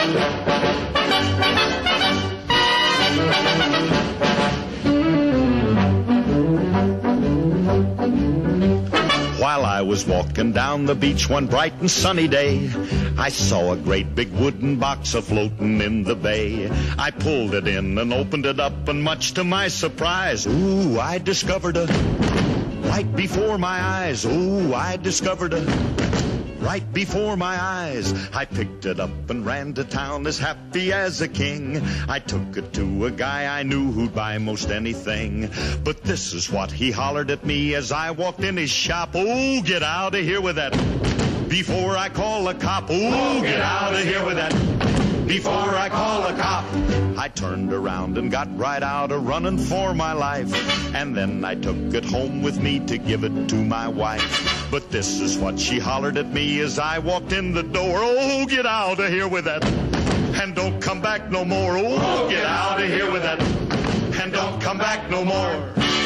While I was walking down the beach one bright and sunny day, I saw a great big wooden box a-floating in the bay. I pulled it in and opened it up, and much to my surprise, ooh, I discovered a right before my eyes. Ooh, I discovered a right before my eyes. I picked it up and ran to town as happy as a king. I took it to a guy I knew who'd buy most anything. But this is what he hollered at me as I walked in his shop. Oh, get out of here with that before I call a cop. Oh, get out of here with that before I call a cop. I turned around and got right out a-running for my life. And then I took it home with me to give it to my wife. But this is what she hollered at me as I walked in the door. Oh, get out of here with that, and don't come back no more. Oh, get out of here with that, and don't come back no more.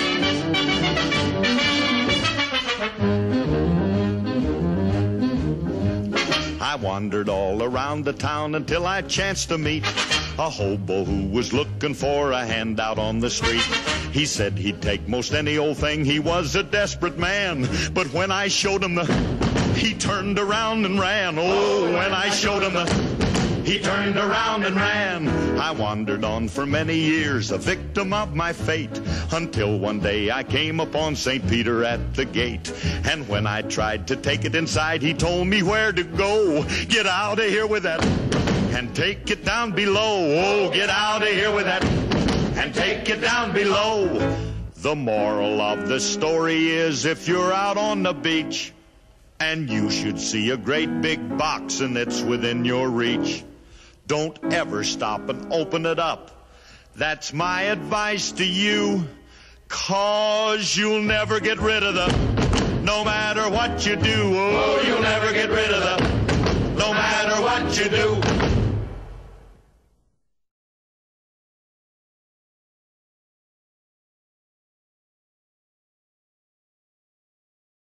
I wandered all around the town until I chanced to meet a hobo who was looking for a handout on the street. He said he'd take most any old thing. He was a desperate man. But when I showed him he turned around and ran. Oh, when I showed him he turned around and ran. I wandered on for many years, a victim of my fate, until one day I came upon St. Peter at the gate. And when I tried to take it inside, he told me where to go. Get out of here with that, and take it down below. Oh, get out of here with that, and take it down below. The moral of the story is, if you're out on the beach and you should see a great big box and it's within your reach, don't ever stop and open it up. That's my advice to you, 'cause you'll never get rid of them, no matter what you do. Oh, you'll never get rid of them, no matter what you do.